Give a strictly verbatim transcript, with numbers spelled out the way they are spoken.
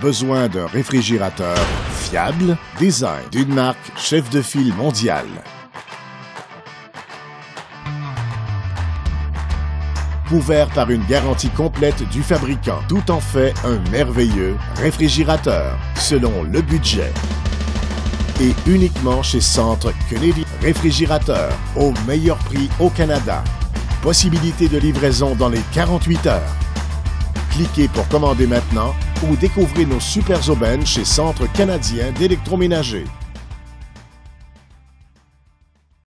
Besoin d'un réfrigérateur fiable? Design d'une marque chef de file mondiale. Couvert par une garantie complète du fabricant. Tout en fait un merveilleux réfrigérateur, selon le budget. Et uniquement chez Centre Kennedy. Réfrigérateur au meilleur prix au Canada. Possibilité de livraison dans les quarante-huit heures. Cliquez pour commander maintenant ou découvrez nos super aubaines chez Centre canadien d'électroménager.